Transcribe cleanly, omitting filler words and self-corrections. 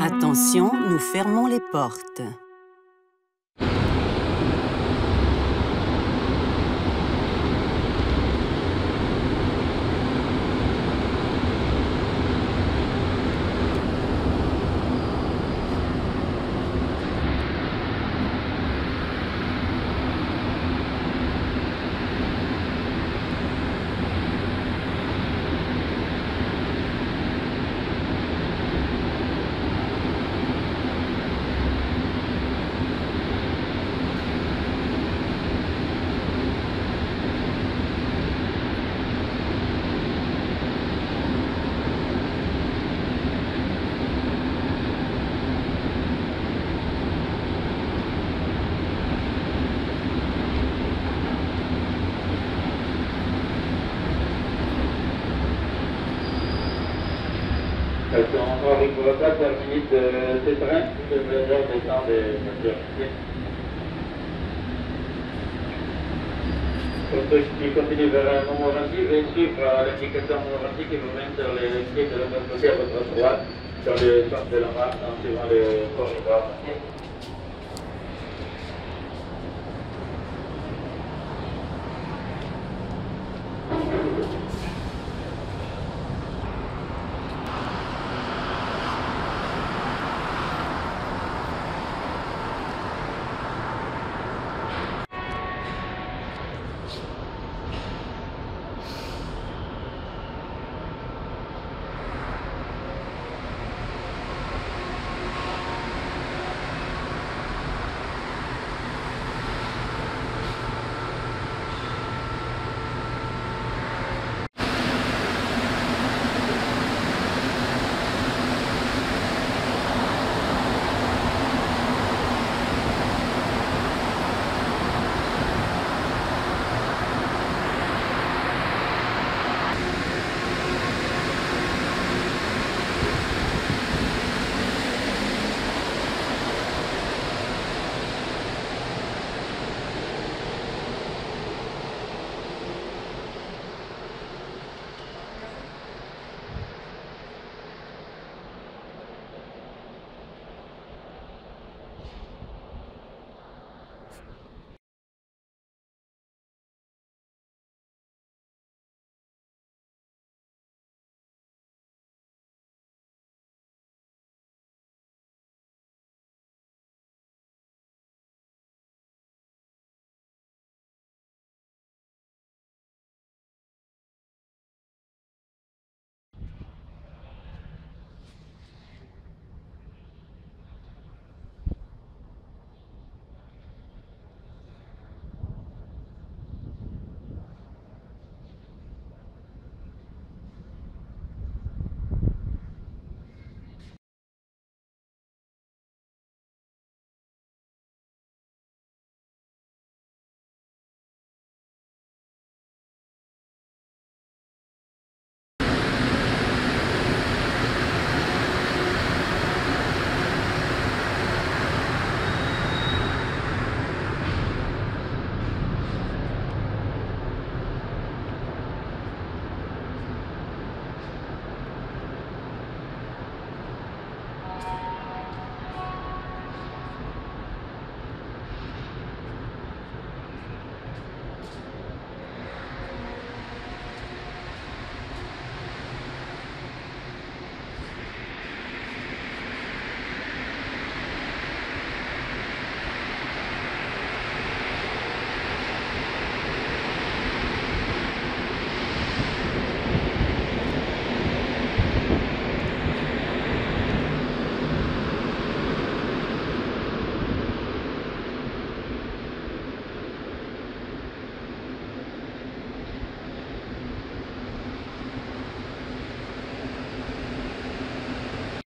Attention, nous fermons les portes. On n'arrivera pas terminé de ce train, de l'heure des temps de majorité. Pour ceux qui continuent vers Montmorency, veuillez suivre l'indication Montmorency qui vous mène sur les quais de l'autre côté à votre droite, sur le centre de la marche, en suivant le corridor.